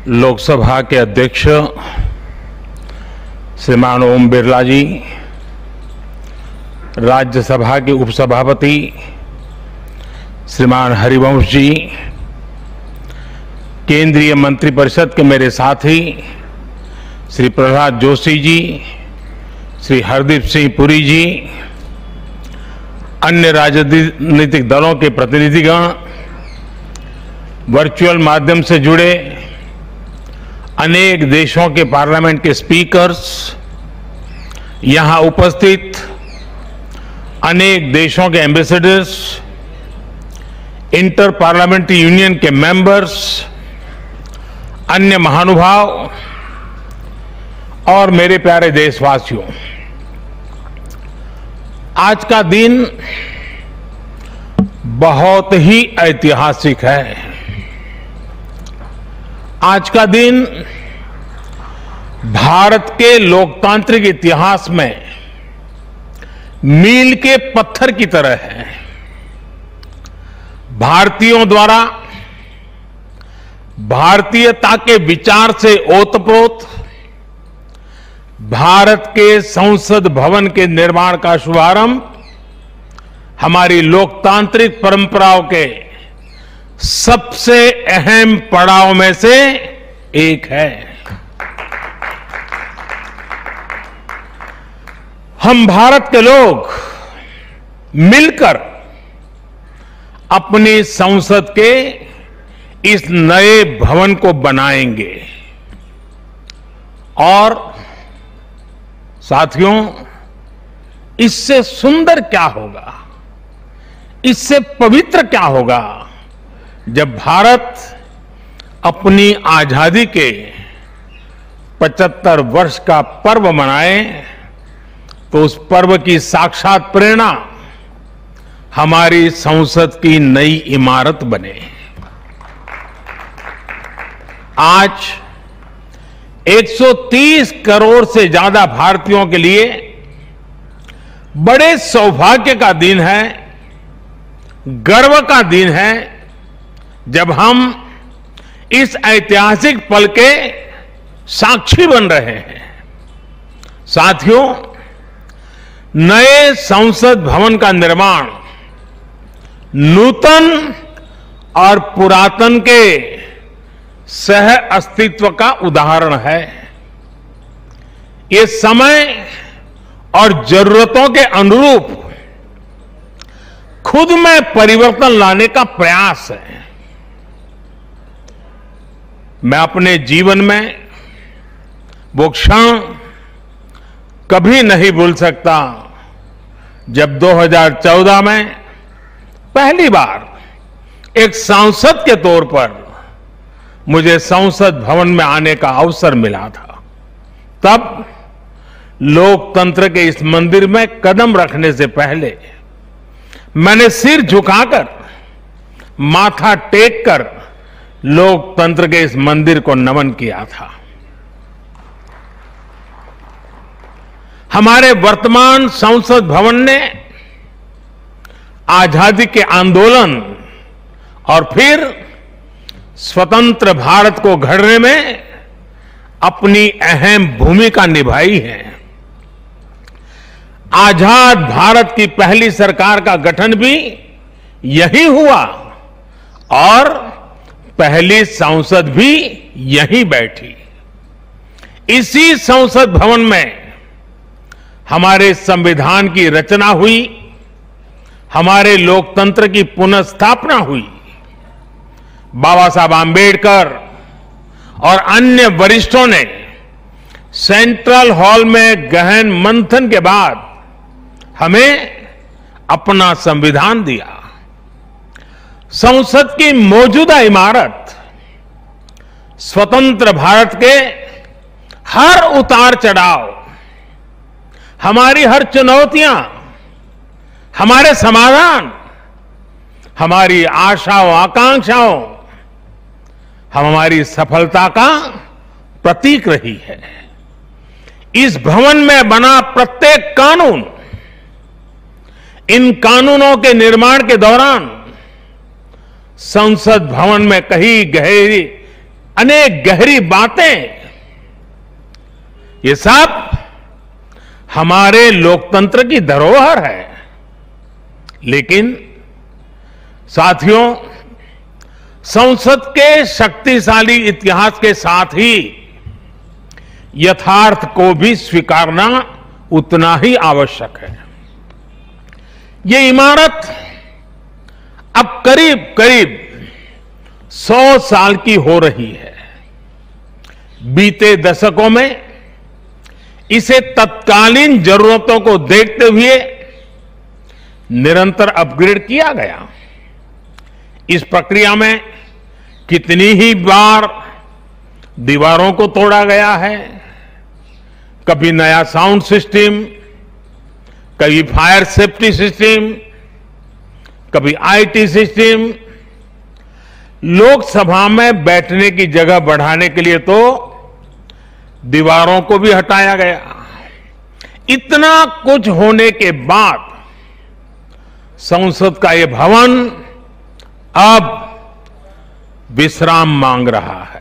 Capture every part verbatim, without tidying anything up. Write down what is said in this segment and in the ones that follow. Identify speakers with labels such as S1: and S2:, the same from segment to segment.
S1: लोकसभा के अध्यक्ष श्रीमान ओम बिरला जी, राज्यसभा के उपसभापति श्रीमान हरिवंश जी, केंद्रीय मंत्रिपरिषद के मेरे साथी श्री प्रहलाद जोशी जी, श्री हरदीप सिंह पुरी जी, अन्य राजनीतिक दलों के प्रतिनिधिगण, वर्चुअल माध्यम से जुड़े अनेक देशों के पार्लियामेंट के स्पीकर्स, यहां उपस्थित अनेक देशों के एम्बेसडर्स, इंटर पार्लियामेंट्री यूनियन के मेंबर्स, अन्य महानुभाव और मेरे प्यारे देशवासियों, आज का दिन बहुत ही ऐतिहासिक है। आज का दिन भारत के लोकतांत्रिक इतिहास में मील के पत्थर की तरह है। भारतीयों द्वारा भारतीयता के विचार से ओतप्रोत भारत के संसद भवन के निर्माण का शुभारंभ हमारी लोकतांत्रिक परंपराओं के सबसे अहम पड़ाव में से एक है। हम भारत के लोग मिलकर अपनी संसद के इस नए भवन को बनाएंगे और साथियों, इससे सुंदर क्या होगा, इससे पवित्र क्या होगा जब भारत अपनी आजादी के पचहत्तर वर्ष का पर्व मनाए, तो उस पर्व की साक्षात प्रेरणा हमारी संसद की नई इमारत बने। आज एक सौ तीस करोड़ से ज्यादा भारतीयों के लिए बड़े सौभाग्य का दिन है, गर्व का दिन है, जब हम इस ऐतिहासिक पल के साक्षी बन रहे हैं। साथियों, नए संसद भवन का निर्माण नूतन और पुरातन के सह अस्तित्व का उदाहरण है। ये समय और जरूरतों के अनुरूप खुद में परिवर्तन लाने का प्रयास है। मैं अपने जीवन में वो क्षण कभी नहीं भूल सकता जब दो हज़ार चौदह में पहली बार एक सांसद के तौर पर मुझे संसद भवन में आने का अवसर मिला था। तब लोकतंत्र के इस मंदिर में कदम रखने से पहले मैंने सिर झुकाकर, माथा टेक कर लोकतंत्र के इस मंदिर को नमन किया था। हमारे वर्तमान संसद भवन ने आजादी के आंदोलन और फिर स्वतंत्र भारत को गढ़ने में अपनी अहम भूमिका निभाई है। आजाद भारत की पहली सरकार का गठन भी यही हुआ और पहली संसद भी यहीं बैठी। इसी संसद भवन में हमारे संविधान की रचना हुई, हमारे लोकतंत्र की पुनर्स्थापना हुई। बाबा साहब आंबेडकर और अन्य वरिष्ठों ने सेंट्रल हॉल में गहन मंथन के बाद हमें अपना संविधान दिया। संसद की मौजूदा इमारत स्वतंत्र भारत के हर उतार चढ़ाव, हमारी हर चुनौतियां, हमारे समाधान, हमारी आशाओं आकांक्षाओं, हमारी सफलता का प्रतीक रही है। इस भवन में बना प्रत्येक कानून, इन कानूनों के निर्माण के दौरान संसद भवन में कहीं गहरी अनेक गहरी बातें, ये सब हमारे लोकतंत्र की धरोहर है। लेकिन साथियों, संसद के शक्तिशाली इतिहास के साथ ही यथार्थ को भी स्वीकारना उतना ही आवश्यक है। ये इमारत अब करीब करीब सौ साल की हो रही है। बीते दशकों में इसे तत्कालीन जरूरतों को देखते हुए निरंतर अपग्रेड किया गया। इस प्रक्रिया में कितनी ही बार दीवारों को तोड़ा गया है, कभी नया साउंड सिस्टम, कभी फायर सेफ्टी सिस्टम, कभी आईटी सिस्टम, लोकसभा में बैठने की जगह बढ़ाने के लिए तो दीवारों को भी हटाया गया। इतना कुछ होने के बाद संसद का यह भवन अब विश्राम मांग रहा है।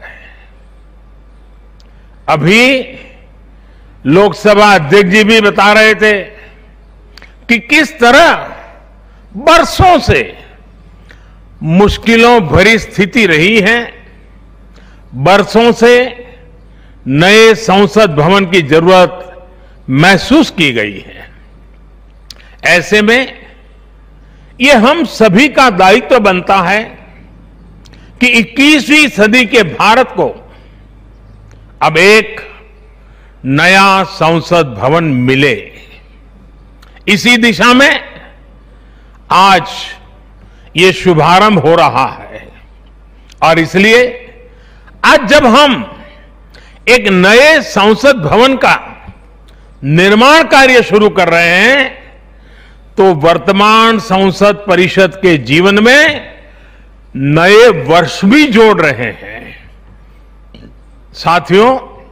S1: अभी लोकसभा अध्यक्ष जी भी बता रहे थे कि किस तरह बरसों से मुश्किलों भरी स्थिति रही है। बरसों से नए संसद भवन की जरूरत महसूस की गई है। ऐसे में ये हम सभी का दायित्व बनता है कि इक्कीसवीं सदी के भारत को अब एक नया संसद भवन मिले। इसी दिशा में आज ये शुभारंभ हो रहा है और इसलिए आज जब हम एक नए संसद भवन का निर्माण कार्य शुरू कर रहे हैं तो वर्तमान संसद परिषद के जीवन में नए वर्ष भी जोड़ रहे हैं। साथियों,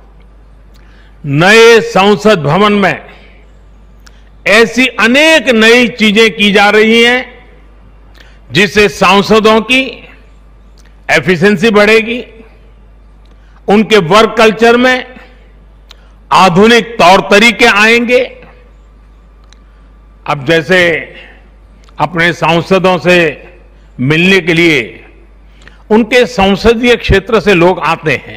S1: नए संसद भवन में ऐसी अनेक नई चीजें की जा रही हैं जिससे सांसदों की एफिशिएंसी बढ़ेगी, उनके वर्क कल्चर में आधुनिक तौर तरीके आएंगे। अब जैसे अपने सांसदों से मिलने के लिए उनके संसदीय क्षेत्र से लोग आते हैं,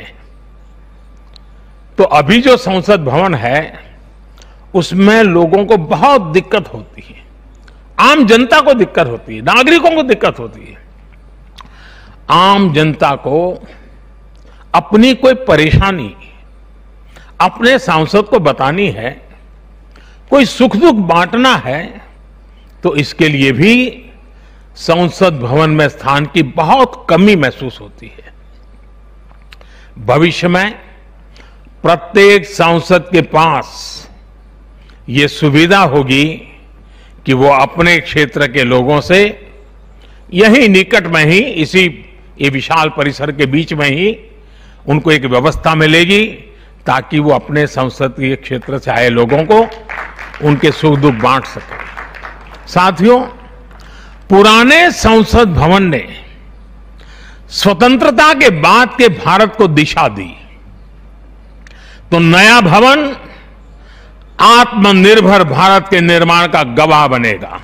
S1: तो अभी जो संसद भवन है उसमें लोगों को बहुत दिक्कत होती है, आम जनता को दिक्कत होती है, नागरिकों को दिक्कत होती है। आम जनता को अपनी कोई परेशानी अपने सांसद को बतानी है, कोई सुख दुख बांटना है, तो इसके लिए भी संसद भवन में स्थान की बहुत कमी महसूस होती है। भविष्य में प्रत्येक सांसद के पास ये सुविधा होगी कि वो अपने क्षेत्र के लोगों से यही निकट में ही, इसी ये विशाल परिसर के बीच में ही उनको एक व्यवस्था मिलेगी ताकि वो अपने संसदीय क्षेत्र से आए लोगों को उनके सुख दुख बांट सके। साथियों, पुराने संसद भवन ने स्वतंत्रता के बाद के भारत को दिशा दी, तो नया भवन आत्मनिर्भर भारत के निर्माण का गवाह बनेगा।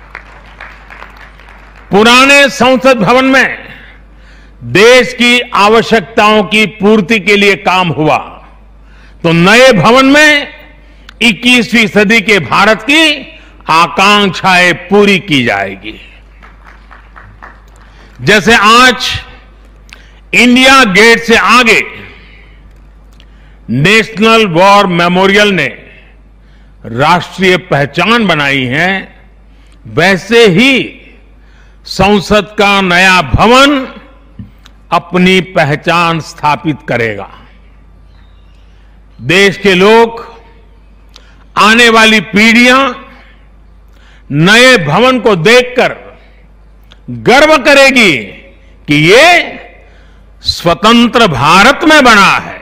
S1: पुराने संसद भवन में देश की आवश्यकताओं की पूर्ति के लिए काम हुआ, तो नए भवन में इक्कीसवीं सदी के भारत की आकांक्षाएं पूरी की जाएगी। जैसे आज इंडिया गेट से आगे नेशनल वॉर मेमोरियल ने राष्ट्रीय पहचान बनाई है, वैसे ही संसद का नया भवन अपनी पहचान स्थापित करेगा। देश के लोग, आने वाली पीढ़ियां नए भवन को देखकर गर्व करेगी कि ये स्वतंत्र भारत में बना है।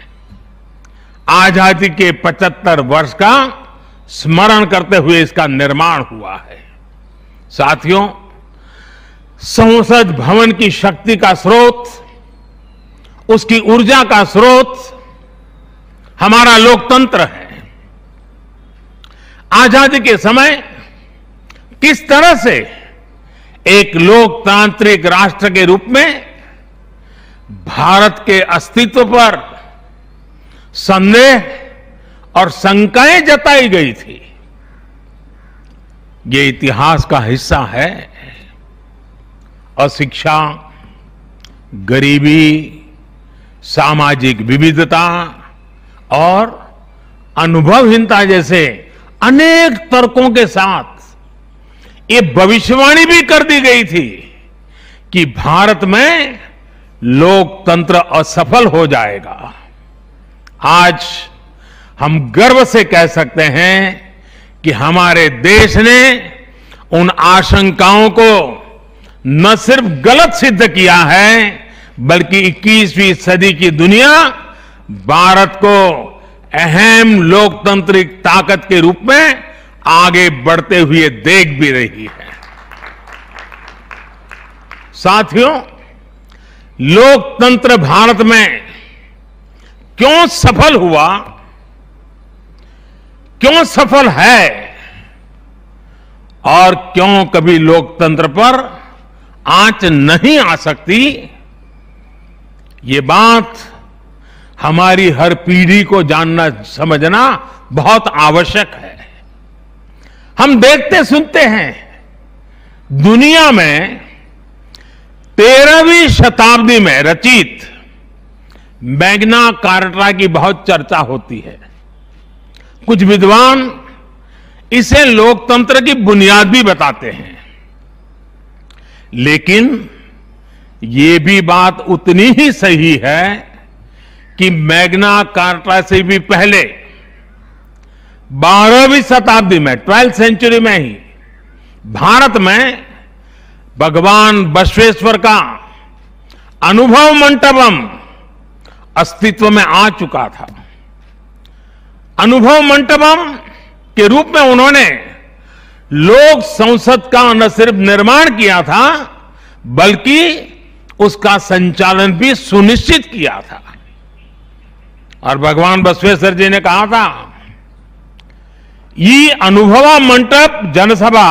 S1: आजादी के पचहत्तर वर्ष का स्मरण करते हुए इसका निर्माण हुआ है। साथियों, संसद भवन की शक्ति का स्रोत उसकी ऊर्जा का स्रोत हमारा लोकतंत्र है। आजादी के समय किस तरह से एक लोकतांत्रिक राष्ट्र के रूप में भारत के अस्तित्व पर संदेह और शंकाएं जताई गई थी, ये इतिहास का हिस्सा है। अशिक्षा, गरीबी, सामाजिक विविधता और अनुभवहीनता जैसे अनेक तर्कों के साथ ये भविष्यवाणी भी कर दी गई थी कि भारत में लोकतंत्र असफल हो जाएगा। आज हम गर्व से कह सकते हैं कि हमारे देश ने उन आशंकाओं को न सिर्फ गलत सिद्ध किया है, बल्कि इक्कीसवीं सदी की दुनिया भारत को अहम लोकतांत्रिक ताकत के रूप में आगे बढ़ते हुए देख भी रही है। साथियों, लोकतंत्र भारत में क्यों सफल हुआ, क्यों सफल है और क्यों कभी लोकतंत्र पर आंच नहीं आ सकती, ये बात हमारी हर पीढ़ी को जानना समझना बहुत आवश्यक है। हम देखते सुनते हैं दुनिया में तेरहवीं शताब्दी में रचित मैग्ना कार्टा की बहुत चर्चा होती है। कुछ विद्वान इसे लोकतंत्र की बुनियाद भी बताते हैं, लेकिन ये भी बात उतनी ही सही है कि मैग्ना कार्टा से भी पहले बारहवीं शताब्दी में, ट्वेल्थ सेंचुरी में ही भारत में भगवान बसवेश्वर का अनुभव मंटपम अस्तित्व में आ चुका था। अनुभव मंटपम के रूप में उन्होंने लोक संसद का न सिर्फ निर्माण किया था, बल्कि उसका संचालन भी सुनिश्चित किया था। और भगवान बसवेश्वर जी ने कहा था, ಈ ಅನುಭವ ಮಂಟಪ ಜನಸಭಾ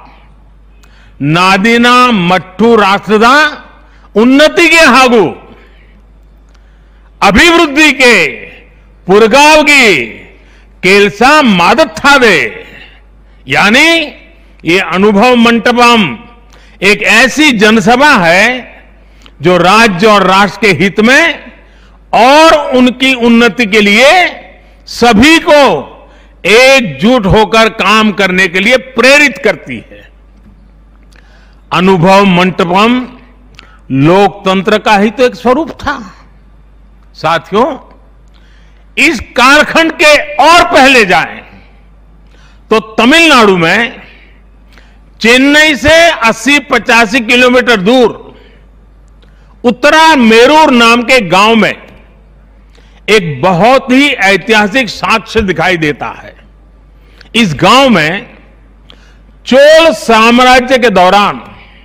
S1: ನಾದಿನ ಮಟ್ಟು ರಾಷ್ಟ್ರದ ಉನ್ನತಿಗೆ ಹಾಗೂ ಅಭಿವೃದ್ಧಿಗೆ ಪುರಗಾವಗಿ ಕೆಲಸ ಮಾಡುತ್ತದೆ। यानी ये अनुभव मंटपम एक ऐसी जनसभा है जो राज्य और राष्ट्र के हित में और उनकी उन्नति के लिए सभी को एकजुट होकर काम करने के लिए प्रेरित करती है। अनुभव मंटपम लोकतंत्र का ही तो एक स्वरूप था। साथियों, इस कालखंड के और पहले जाएं तो तमिलनाडु में चेन्नई से अस्सी पचासी किलोमीटर दूर उत्तरा मेरूर नाम के गांव में एक बहुत ही ऐतिहासिक साक्ष्य दिखाई देता है। इस गांव में चोल साम्राज्य के दौरान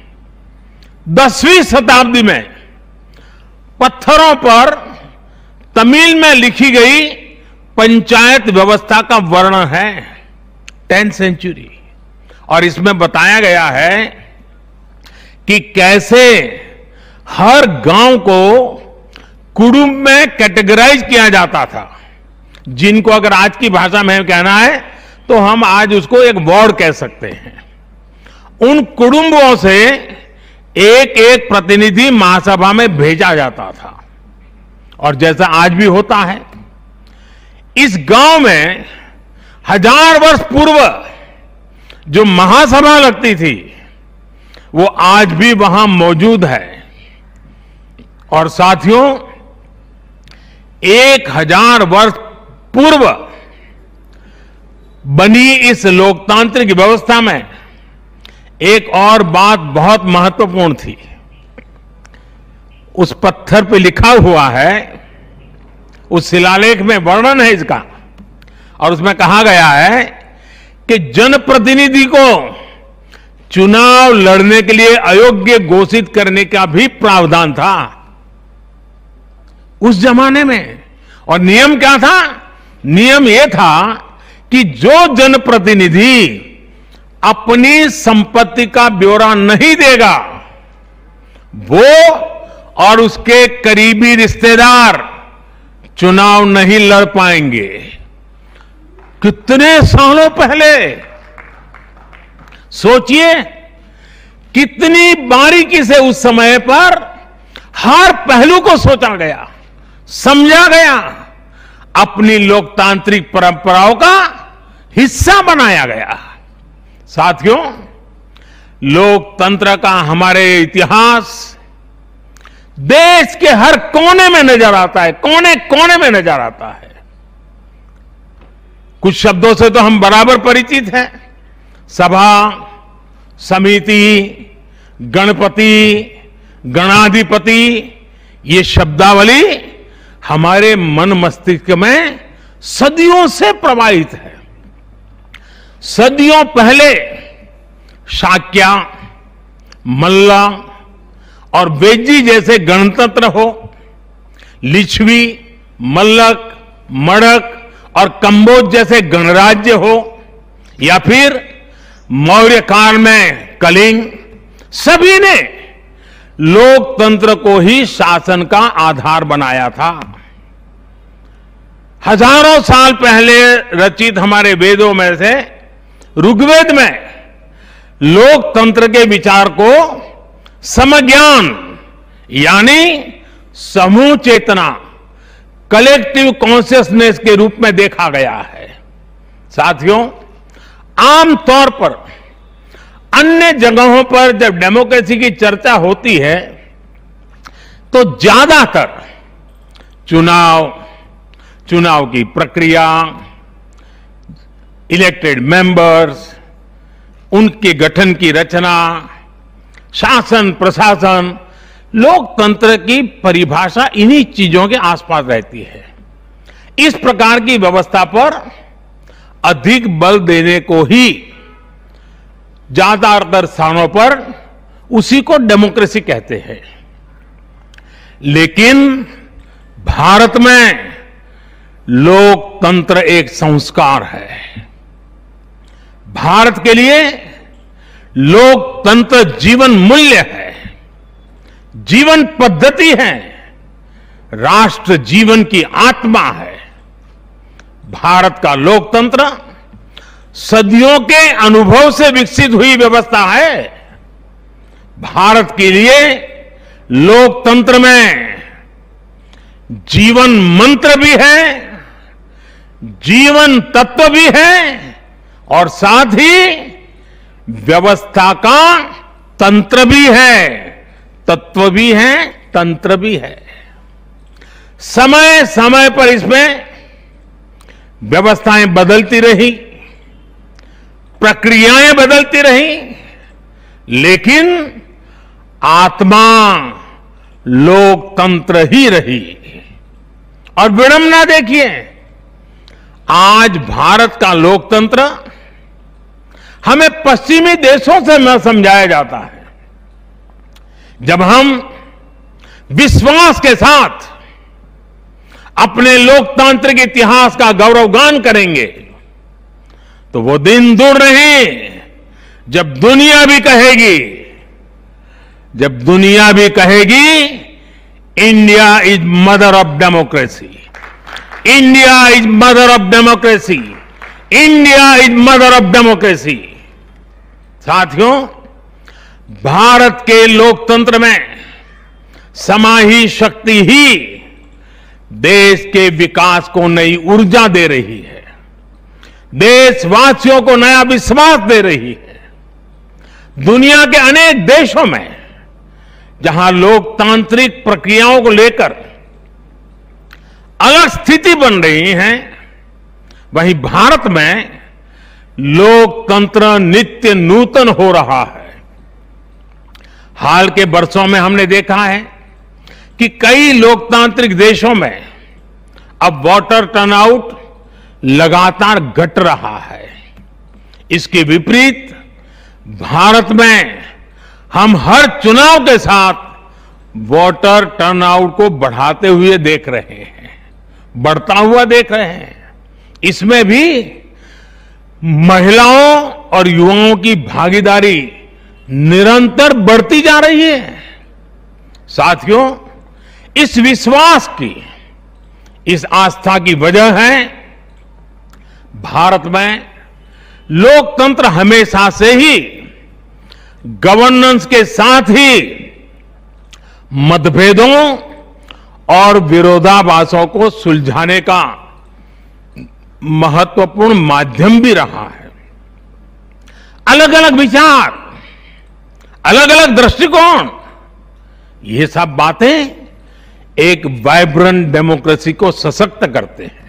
S1: दसवीं शताब्दी में पत्थरों पर तमिल में लिखी गई पंचायत व्यवस्था का वर्णन है, टेंथ सेंचुरी। और इसमें बताया गया है कि कैसे हर गांव को कुटुंब में कैटेगराइज किया जाता था, जिनको अगर आज की भाषा में कहना है तो हम आज उसको एक वार्ड कह सकते हैं। उन कुटुंबों से एक एक प्रतिनिधि महासभा में भेजा जाता था। और जैसा आज भी होता है, इस गांव में हजार वर्ष पूर्व जो महासभा लगती थी वो आज भी वहां मौजूद है। और साथियों, एक हजार वर्ष पूर्व बनी इस लोकतांत्रिक व्यवस्था में एक और बात बहुत महत्वपूर्ण थी। उस पत्थर पे लिखा हुआ है, उस शिलालेख में वर्णन है इसका, और उसमें कहा गया है कि जनप्रतिनिधि को चुनाव लड़ने के लिए अयोग्य घोषित करने का भी प्रावधान था। उस जमाने में। और नियम क्या था? नियम यह था कि जो जनप्रतिनिधि अपनी संपत्ति का ब्यौरा नहीं देगा, वो और उसके करीबी रिश्तेदार चुनाव नहीं लड़ पाएंगे। कितने सालों पहले, सोचिए कितनी बारीकी से उस समय पर हर पहलू को सोचा गया, समझा गया, अपनी लोकतांत्रिक परंपराओं का हिस्सा बनाया गया। साथियों, लोकतंत्र का हमारे इतिहास देश के हर कोने में नजर आता है, कोने कोने में नजर आता है। कुछ शब्दों से तो हम बराबर परिचित हैं। सभा, समिति, गणपति, गणाधिपति, ये शब्दावली हमारे मन मस्तिष्क में सदियों से प्रवाहित है। सदियों पहले शाक्य, मल्ल और वेजी जैसे गणतंत्र हो, लिच्छवी, मल्लक, मड़क और कंबोज जैसे गणराज्य हो, या फिर मौर्य काल में कलिंग, सभी ने लोकतंत्र को ही शासन का आधार बनाया था। हजारों साल पहले रचित हमारे वेदों में से ऋग्वेद में लोकतंत्र के विचार को समज्ञान यानी समूह चेतना, कलेक्टिव कॉन्शियसनेस के रूप में देखा गया है। साथियों, आमतौर पर अन्य जगहों पर जब डेमोक्रेसी की चर्चा होती है तो ज्यादातर चुनाव, चुनाव की प्रक्रिया, इलेक्टेड मेंबर्स, उनके गठन की रचना, शासन प्रशासन, लोकतंत्र की परिभाषा इन्हीं चीजों के आसपास रहती है। इस प्रकार की व्यवस्था पर अधिक बल देने को ही ज्यादातर स्थानों पर उसी को डेमोक्रेसी कहते हैं। लेकिन भारत में लोकतंत्र एक संस्कार है। भारत के लिए लोकतंत्र जीवन मूल्य है, जीवन पद्धति है, राष्ट्र जीवन की आत्मा है। भारत का लोकतंत्र सदियों के अनुभव से विकसित हुई व्यवस्था है। भारत के लिए लोकतंत्र में जीवन मंत्र भी है, जीवन तत्व भी है और साथ ही व्यवस्था का तंत्र भी है, तत्व भी है, तंत्र भी है। समय समय पर इसमें व्यवस्थाएं बदलती रही, प्रक्रियाएं बदलती रही, लेकिन आत्मा लोकतंत्र ही रही। और विडंबना देखिए, आज भारत का लोकतंत्र हमें पश्चिमी देशों से न समझाया जाता है। जब हम विश्वास के साथ अपने लोकतांत्रिक इतिहास का गौरवगान करेंगे तो वो दिन दूर नहीं जब दुनिया भी कहेगी, जब दुनिया भी कहेगी India is mother of democracy, India is mother of democracy, India is mother of democracy. साथियों, भारत के लोकतंत्र में समाही शक्ति ही देश के विकास को नई ऊर्जा दे रही है, देशवासियों को नया विश्वास दे रही है। दुनिया के अनेक देशों में जहां लोकतांत्रिक प्रक्रियाओं को लेकर अलग स्थिति बन रही है, वहीं भारत में लोकतंत्र नित्य नूतन हो रहा है। हाल के वर्षों में हमने देखा है कि कई लोकतांत्रिक देशों में अब वोटर टर्नआउट लगातार घट रहा है। इसके विपरीत भारत में हम हर चुनाव के साथ वोटर टर्नआउट को बढ़ाते हुए देख रहे हैं, बढ़ता हुआ देख रहे हैं। इसमें भी महिलाओं और युवाओं की भागीदारी निरंतर बढ़ती जा रही है। साथियों, इस विश्वास की, इस आस्था की वजह है भारत में लोकतंत्र हमेशा से ही गवर्नेंस के साथ ही मतभेदों और विरोधाभासों को सुलझाने का महत्वपूर्ण माध्यम भी रहा है। अलग अलग विचार, अलग अलग दृष्टिकोण, ये सब बातें एक वाइब्रेंट डेमोक्रेसी को सशक्त करते हैं।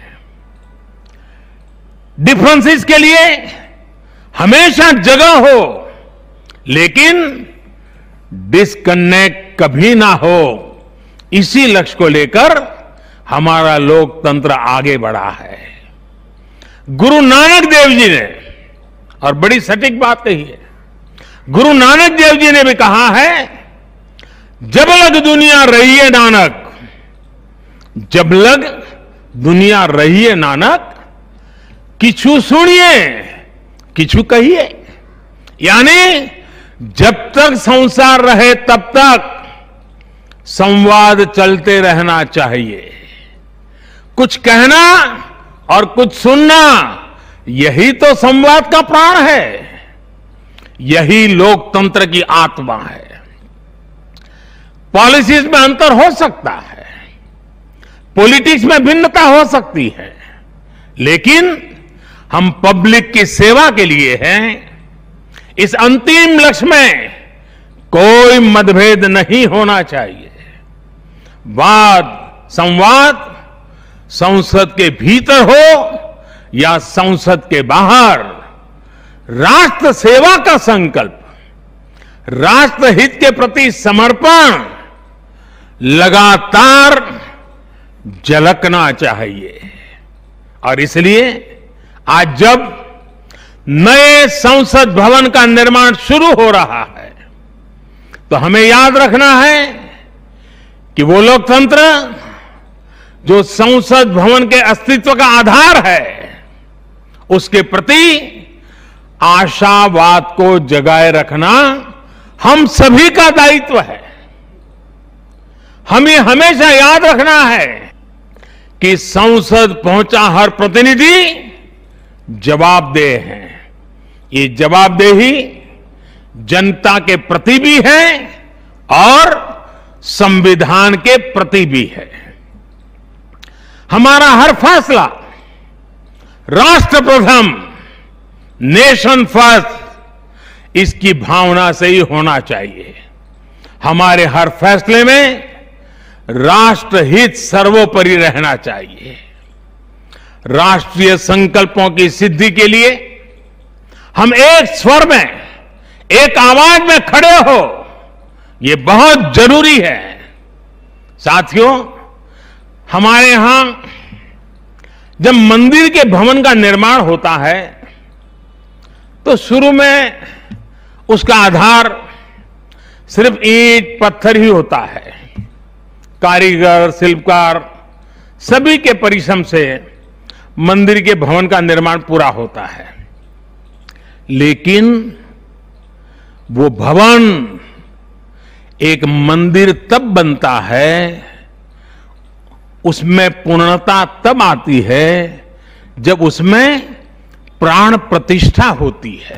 S1: डिफरेंसेस के लिए हमेशा जगह हो, लेकिन डिस्कनेक्ट कभी ना हो, इसी लक्ष्य को लेकर हमारा लोकतंत्र आगे बढ़ा है। गुरु नानक देव जी ने, और बड़ी सटीक बात कही है, गुरु नानक देव जी ने भी कहा है, जब लग दुनिया रही है नानक, जब लग दुनिया रही है नानक, किछु सुनिए किछु कहिए। यानी जब तक संसार रहे तब तक संवाद चलते रहना चाहिए। कुछ कहना और कुछ सुनना, यही तो संवाद का प्राण है, यही लोकतंत्र की आत्मा है। पॉलिसीज में अंतर हो सकता है, पॉलिटिक्स में भिन्नता हो सकती है, लेकिन हम पब्लिक की सेवा के लिए हैं। इस अंतिम लक्ष्य में कोई मतभेद नहीं होना चाहिए। वाद संवाद संसद के भीतर हो या संसद के बाहर, राष्ट्र सेवा का संकल्प, राष्ट्रहित के प्रति समर्पण लगातार झलकना चाहिए। और इसलिए आज जब नए संसद भवन का निर्माण शुरू हो रहा है, तो हमें याद रखना है कि वो लोकतंत्र जो संसद भवन के अस्तित्व का आधार है, उसके प्रति आशावाद को जगाए रखना हम सभी का दायित्व है। हमें हमेशा याद रखना है कि संसद पहुंचा हर प्रतिनिधि जवाबदेह है। ये जवाबदेही जनता के प्रति भी है और संविधान के प्रति भी है। हमारा हर फैसला राष्ट्र प्रथम, नेशन फर्स्ट, इसकी भावना से ही होना चाहिए। हमारे हर फैसले में राष्ट्रहित सर्वोपरि रहना चाहिए। राष्ट्रीय संकल्पों की सिद्धि के लिए हम एक स्वर में, एक आवाज में खड़े हो, ये बहुत जरूरी है। साथियों, हमारे यहां जब मंदिर के भवन का निर्माण होता है, तो शुरू में उसका आधार सिर्फ ईंट पत्थर ही होता है। कारीगर, शिल्पकार सभी के परिश्रम से मंदिर के भवन का निर्माण पूरा होता है। लेकिन वो भवन एक मंदिर तब बनता है, उसमें पूर्णता तब आती है जब उसमें प्राण प्रतिष्ठा होती है।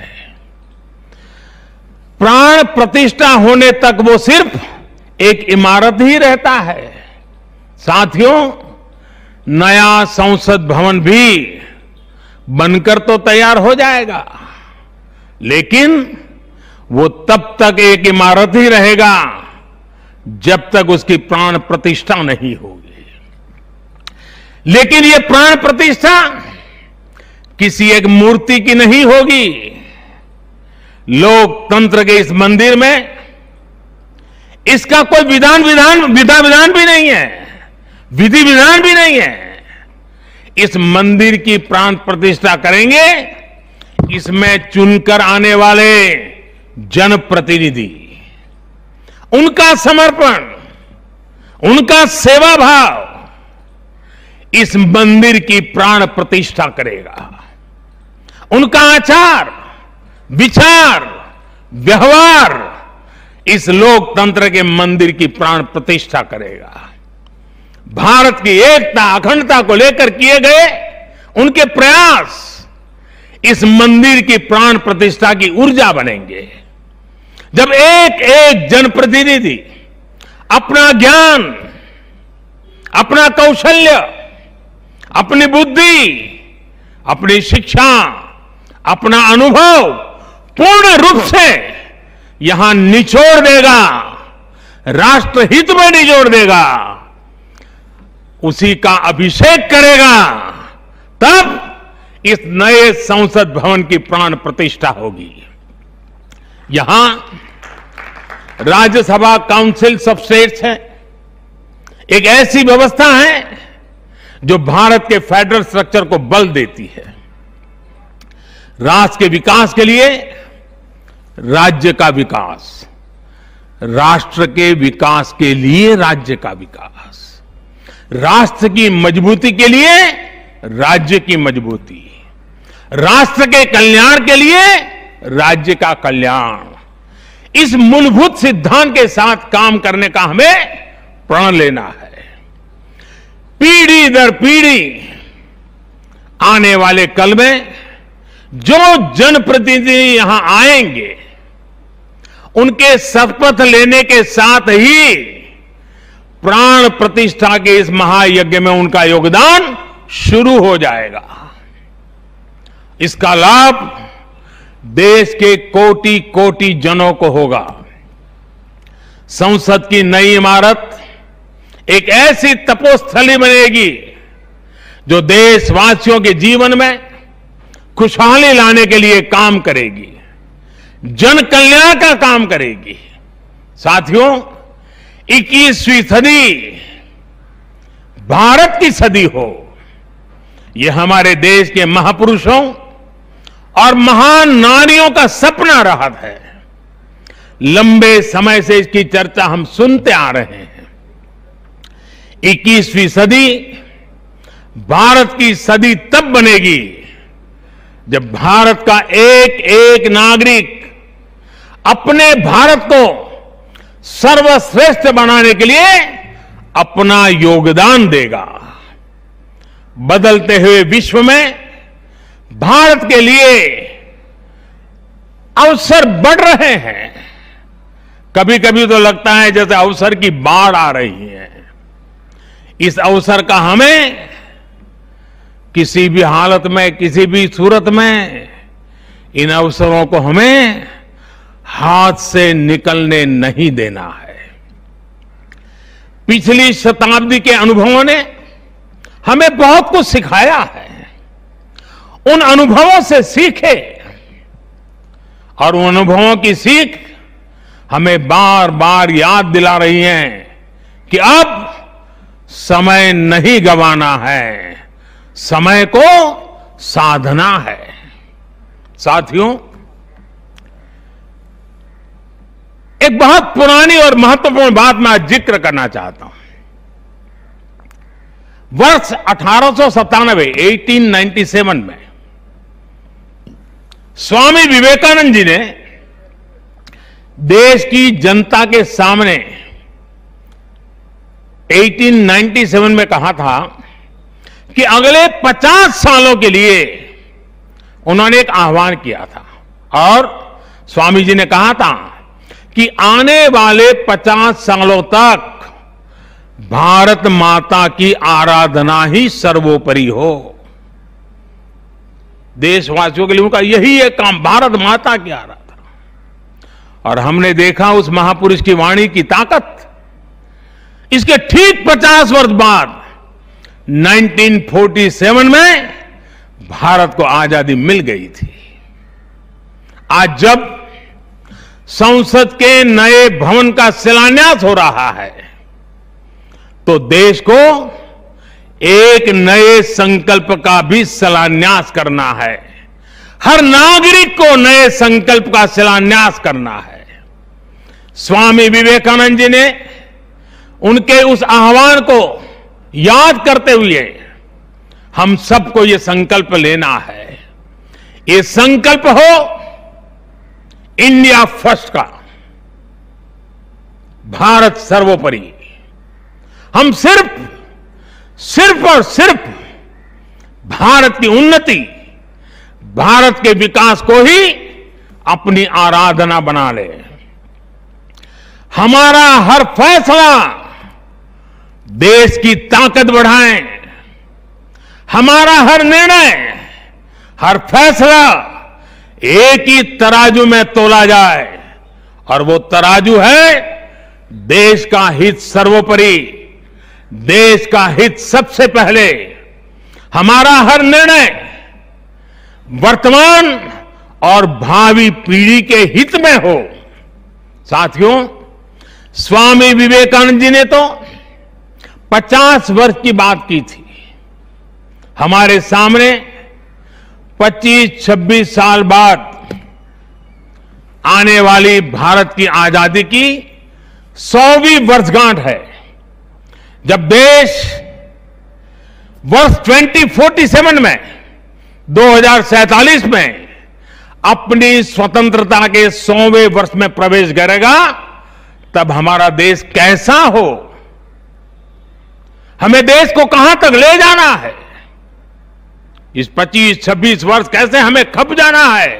S1: प्राण प्रतिष्ठा होने तक वो सिर्फ एक इमारत ही रहता है। साथियों, नया संसद भवन भी बनकर तो तैयार हो जाएगा, लेकिन वो तब तक एक इमारत ही रहेगा जब तक उसकी प्राण प्रतिष्ठा नहीं होगी। लेकिन ये प्राण प्रतिष्ठा किसी एक मूर्ति की नहीं होगी। लोकतंत्र के इस मंदिर में इसका कोई विधान विधान विधा विधान भी नहीं है, विधि विधान भी नहीं है। इस मंदिर की प्राण प्रतिष्ठा करेंगे इसमें चुनकर आने वाले जनप्रतिनिधि, उनका समर्पण, उनका सेवा भाव इस मंदिर की प्राण प्रतिष्ठा करेगा। उनका आचार, विचार, व्यवहार इस लोकतंत्र के मंदिर की प्राण प्रतिष्ठा करेगा। भारत की एकता, अखंडता को लेकर किए गए उनके प्रयास इस मंदिर की प्राण प्रतिष्ठा की ऊर्जा बनेंगे। जब एक एक जनप्रतिनिधि अपना ज्ञान, अपना कौशल्य, अपनी बुद्धि, अपनी शिक्षा, अपना अनुभव पूर्ण रूप से यहां निचोड़ देगा, राष्ट्रहित में निचोड़ देगा, उसी का अभिषेक करेगा, तब इस नए संसद भवन की प्राण प्रतिष्ठा होगी। यहां राज्यसभा काउंसिल ऑफ स्टेट्स है, एक ऐसी व्यवस्था है जो भारत के फेडरल स्ट्रक्चर को बल देती है। राष्ट्र के विकास के लिए राज्य का विकास, राष्ट्र के विकास के लिए राज्य का विकास, राष्ट्र की मजबूती के लिए राज्य की मजबूती, राष्ट्र के कल्याण के लिए राज्य का कल्याण, इस मूलभूत सिद्धांत के साथ काम करने का हमें प्रण लेना है। पीढ़ी दर पीढ़ी आने वाले कल में जो जनप्रतिनिधि यहां आएंगे, उनके शपथ लेने के साथ ही प्राण प्रतिष्ठा के इस महायज्ञ में उनका योगदान शुरू हो जाएगा। इसका लाभ देश के कोटि कोटि जनों को होगा। संसद की नई इमारत एक ऐसी तपोस्थली बनेगी जो देशवासियों के जीवन में खुशहाली लाने के लिए काम करेगी, जन कल्याण का काम करेगी। साथियों, इक्कीसवीं सदी भारत की सदी हो, यह हमारे देश के महापुरुषों और महान नारियों का सपना रहा है। लंबे समय से इसकी चर्चा हम सुनते आ रहे हैं। इक्कीसवीं सदी भारत की सदी तब बनेगी जब भारत का एक एक नागरिक अपने भारत को सर्वश्रेष्ठ बनाने के लिए अपना योगदान देगा। बदलते हुए विश्व में भारत के लिए अवसर बढ़ रहे हैं। कभी कभी तो लगता है जैसे अवसर की बाढ़ आ रही है। इस अवसर का हमें किसी भी हालत में, किसी भी सूरत में इन अवसरों को हमें हाथ से निकलने नहीं देना है। पिछली शताब्दी के अनुभवों ने हमें बहुत कुछ सिखाया है। उन अनुभवों से सीखे और उन अनुभवों की सीख हमें बार बार याद दिला रही है कि अब समय नहीं गंवाना है, समय को साधना है। साथियों, एक बहुत पुरानी और महत्वपूर्ण बात मैं आज जिक्र करना चाहता हूं। वर्ष अठारह सौ सत्तानवे अठारह सौ सत्तानवे में स्वामी विवेकानंद जी ने देश की जनता के सामने अठारह सौ सत्तानवे में कहा था कि अगले पचास सालों के लिए उन्होंने एक आह्वान किया था और स्वामी जी ने कहा था कि आने वाले पचास सालों तक भारत माता की आराधना ही सर्वोपरि हो। देशवासियों के लिए उनका यही एक काम, भारत माता की आराधना। और हमने देखा उस महापुरुष की वाणी की ताकत। इसके ठीक पचास वर्ष बाद उन्नीस सौ सैंतालीस में भारत को आजादी मिल गई थी। आज जब संसद के नए भवन का शिलान्यास हो रहा है तो देश को एक नए संकल्प का भी शिलान्यास करना है। हर नागरिक को नए संकल्प का शिलान्यास करना है। स्वामी विवेकानंद जी ने उनके उस आह्वान को याद करते हुए हम सबको ये संकल्प लेना है। ये संकल्प हो इंडिया फर्स्ट का, भारत सर्वोपरि। हम सिर्फ सिर्फ और सिर्फ भारत की उन्नति, भारत के विकास को ही अपनी आराधना बना ले। हमारा हर फैसला देश की ताकत बढ़ाए, हमारा हर निर्णय, हर फैसला एक ही तराजू में तोला जाए, और वो तराजू है देश का हित सर्वोपरि, देश का हित सबसे पहले। हमारा हर निर्णय वर्तमान और भावी पीढ़ी के हित में हो। साथियों, स्वामी विवेकानंद जी ने तो पचास वर्ष की बात की थी। हमारे सामने पच्चीस छब्बीस साल बाद आने वाली भारत की आजादी की सौवीं वर्षगांठ है, जब देश वर्ष ट्वेंटी फोर्टी सेवन में दो हजार सैंतालीस में अपनी स्वतंत्रता के सौवें वर्ष में प्रवेश करेगा। तब हमारा देश कैसा हो, हमें देश को कहां तक ले जाना है, इस पच्चीस छब्बीस वर्ष कैसे हमें खप जाना है,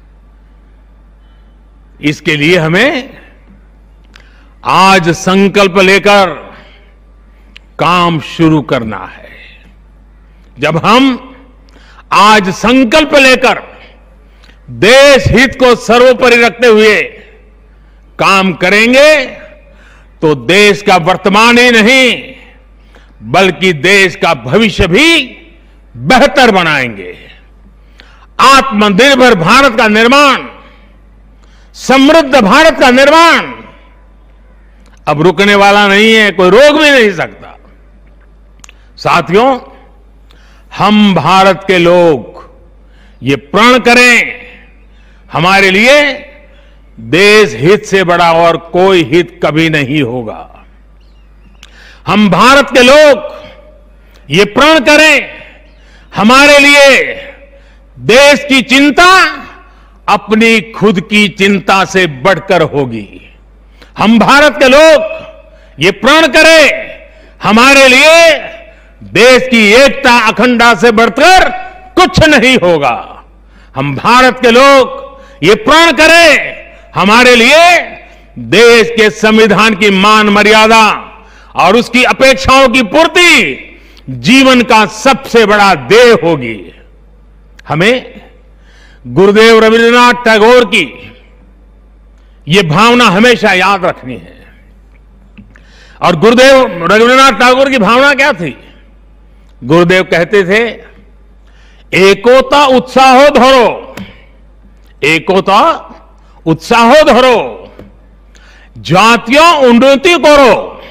S1: इसके लिए हमें आज संकल्प लेकर काम शुरू करना है। जब हम आज संकल्प लेकर देश हित को सर्वोपरि रखते हुए काम करेंगे तो देश का वर्तमान ही नहीं बल्कि देश का भविष्य भी बेहतर बनाएंगे। आत्मनिर्भर भारत का निर्माण, समृद्ध भारत का निर्माण अब रुकने वाला नहीं है, कोई रोक भी नहीं सकता। साथियों, हम भारत के लोग ये प्रण करें, हमारे लिए देश हित से बड़ा और कोई हित कभी नहीं होगा। हम भारत के लोग ये प्रण करें, हमारे लिए देश की चिंता अपनी खुद की चिंता से बढ़कर होगी। हम भारत के लोग ये प्रण करें, हमारे लिए देश की एकता अखंडता से बढ़कर कुछ नहीं होगा। हम भारत के लोग ये प्रण करें, हमारे लिए देश के संविधान की मान मर्यादा और उसकी अपेक्षाओं की पूर्ति जीवन का सबसे बड़ा ध्येय होगी। हमें गुरुदेव रविन्द्रनाथ टैगोर की ये भावना हमेशा याद रखनी है। और गुरुदेव रविन्द्रनाथ टैगोर की भावना क्या थी? गुरुदेव कहते थे, एकोता उत्साहो धरो, एकोता उत्साहो धरो, জাতীয় উন্নতি করো,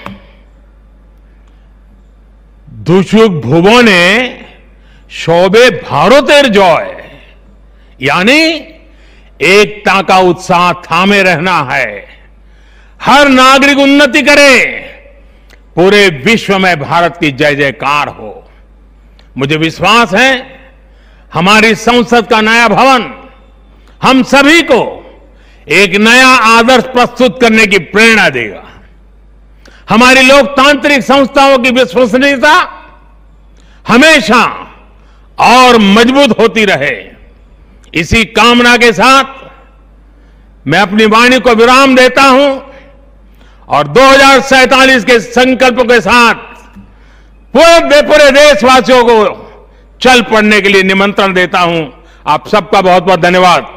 S1: দুসুক ভুবনে সবে ভারতের জয়। यानी एकता का उत्साह थामे रहना है, हर नागरिक उन्नति करे, पूरे विश्व में भारत की जय जयकार हो। मुझे विश्वास है हमारी संसद का नया भवन हम सभी को एक नया आदर्श प्रस्तुत करने की प्रेरणा देगा। हमारी लोकतांत्रिक संस्थाओं की विश्वसनीयता हमेशा और मजबूत होती रहे। इसी कामना के साथ मैं अपनी वाणी को विराम देता हूं और दो हजार सैंतालीस के संकल्प के साथ पूरे पूरे देशवासियों को चल पड़ने के लिए निमंत्रण देता हूं। आप सबका बहुत बहुत धन्यवाद।